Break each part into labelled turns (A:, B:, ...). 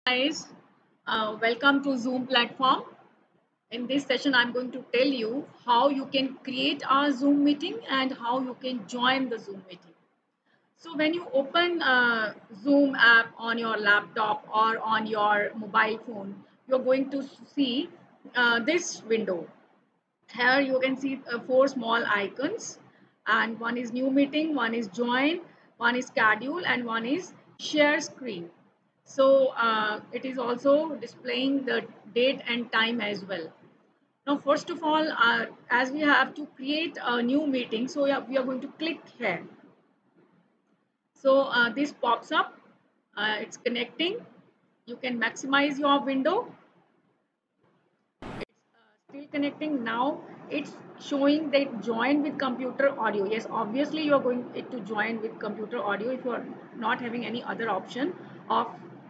A: Guys, welcome to Zoom platform. In this session, I'm going to tell you how you can create a Zoom meeting and how you can join the Zoom meeting. So when you open Zoom app on your laptop or on your mobile phone, you're going to see this window. Here you can see four small icons, and one is new meeting, one is join, one is schedule, and one is share screen. So it is also displaying the date and time as well. Now first of all, as we have to create a new meeting, so yeah, we are going to click here. So this pops up, it's connecting. You can maximize your window. Still connecting. Now it's showing that join with computer audio. Yes, obviously you're going it to join with computer audio if you're not having any other option of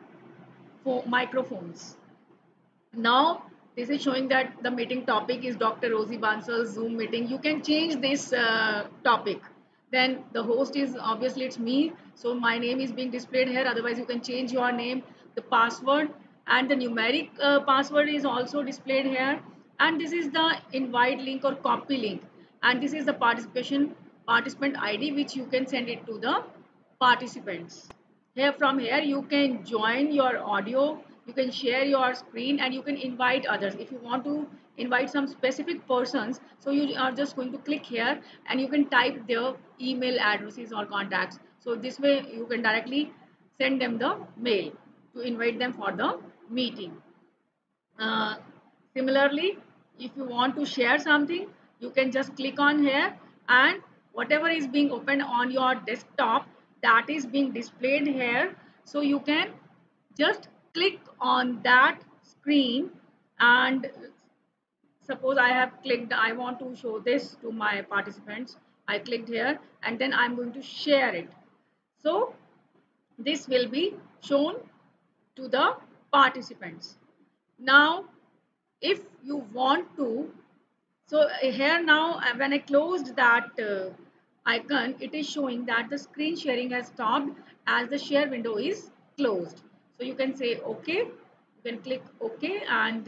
A: microphones. Now this is showing that the meeting topic is Dr. Rosie Bansal's Zoom meeting. You can change this topic. Then the host is obviously it's me, so my name is being displayed here. Otherwise you can change your name, the password, and the numeric password is also displayed here. And this is the invite link or copy link, and this is the participant ID which you can send it to the participants. Here from here you can join your audio, you can share your screen, and you can invite others. If you want to invite some specific persons, so you are just going to click here and you can type their email addresses or contacts. So this way you can directly send them the mail to invite them for the meeting. uh, Similarly, if you want to share something, you can just click on here, and whatever is being opened on your desktop, that is being displayed here. So you can just click on that screen, and suppose I have clicked, I want to show this to my participants. I clicked here and then I'm going to share it. So this will be shown to the participants. Now if you want to, so here now when I closed that icon, it is showing that the screen sharing has stopped as the share window is closed. So you can say okay, you can click okay, and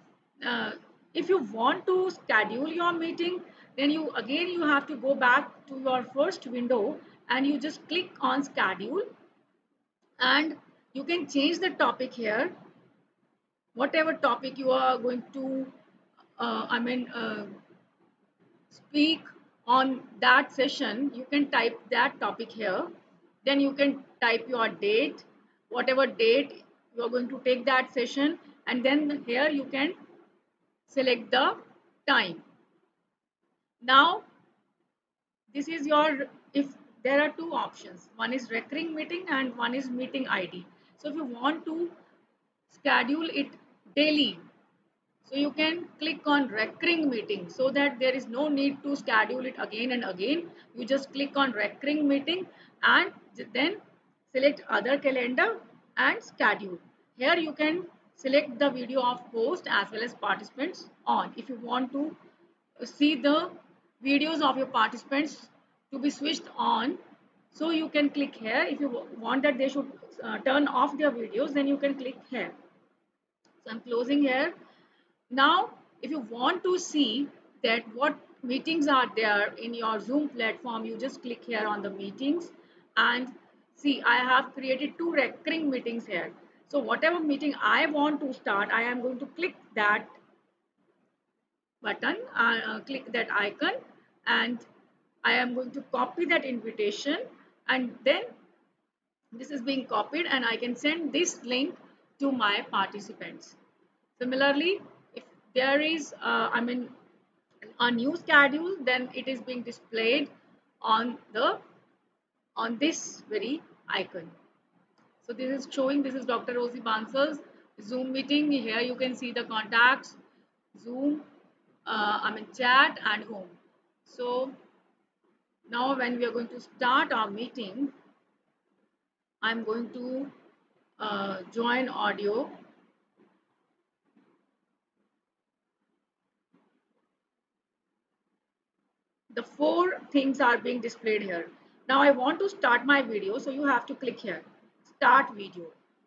A: if you want to schedule your meeting, then you have to go back to your first window and you just click on schedule, and you can change the topic here. Whatever topic you are going to speak on that session, you can type that topic here. Then you can type your date, whatever date you are going to take that session, and then here you can select the time. Now this is your, if there are two options, one is recurring meeting and one is meeting ID. So if you want to schedule it daily, so you can click on recurring meeting, so that there is no need to schedule it again and again. You just click on recurring meeting and then select other calendar and schedule. Here you can select the video of host as well as participants on. If you want to see the videos of your participants to be switched on, so you can click here. If you want that they should turn off their videos, then you can click here. So I'm closing here. Now, if you want to see that what meetings are there in your Zoom platform, you just click here on the meetings, and see I have created two recurring meetings here. So whatever meeting I want to start, I am going to click that button, click that icon, and I am going to copy that invitation, and then this is being copied and I can send this link to my participants. Similarly, if there is a new schedule, then it is being displayed on the on this very icon. So this is showing, this is Dr. Rosie Bansal's Zoom meeting. Here you can see the contacts, Zoom, chat and home. So now when we are going to start our meeting, I'm going to join audio. The four things are being displayed here. Now I want to start my video, so you have to click here, start video.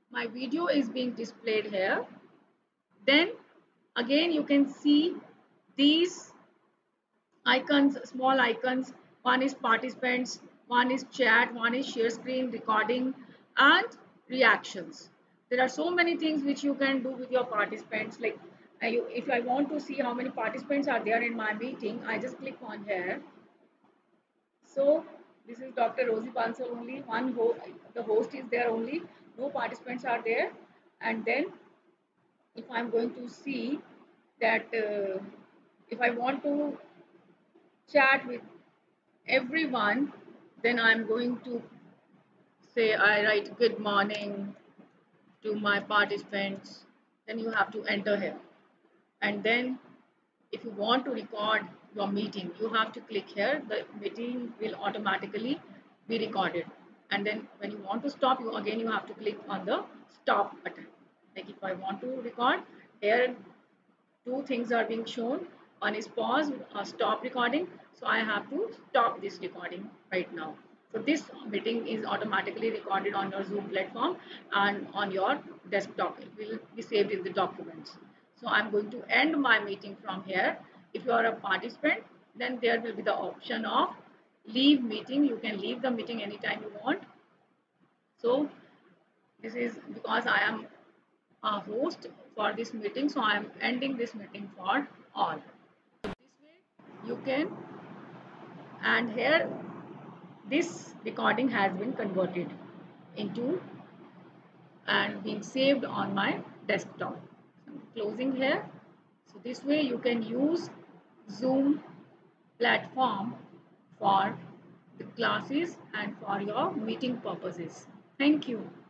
A: My video is being displayed here. Then again you can see these icons, small icons. One is participants, one is chat, one is share screen recording, and reactions. There are so many things which you can do with your participants. Like if I want to see how many participants are there in my meeting, I just click on here. So this is Dr. Rosie Bansal only. The host is there only. No participants are there. And then if I'm going to see that if I want to chat with everyone, then I'm going to say I write good morning to my participants. Then you have to enter here. And then if you want to record your meeting, you have to click here. The meeting will automatically be recorded. And then when you want to stop, you have to click on the stop button. Like if I want to record, here two things are being shown. One is pause or stop recording. So I have to stop this recording right now. So this meeting is automatically recorded on your Zoom platform and on your desktop. It will be saved in the documents. So I'm going to end my meeting from here. If you are a participant, then there will be the option of leave meeting. You can leave the meeting anytime you want. So this is because I am a host for this meeting, so I am ending this meeting for all. So this way you can, and here this recording has been converted into and being saved on my desktop. So I'm closing here. So this way you can use Zoom platform for the classes and for your meeting purposes. Thank you.